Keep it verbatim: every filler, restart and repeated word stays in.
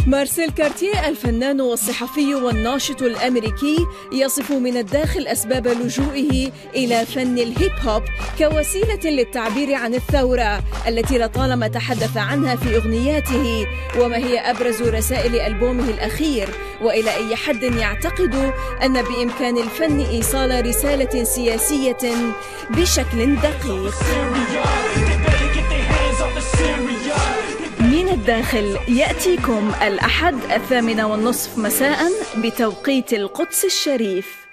مارسيل كارتيه الفنان والصحفي والناشط الأمريكي يصف من الداخل أسباب لجوئه إلى فن الهيب هوب كوسيلة للتعبير عن الثورة التي لطالما تحدث عنها في أغنياته، وما هي أبرز رسائل ألبومه الأخير، وإلى أي حد يعتقد أن بإمكان الفن إيصال رسالة سياسية بشكل دقيق. من الداخل يأتيكم الأحد الثامنة والنصف مساء بتوقيت القدس الشريف.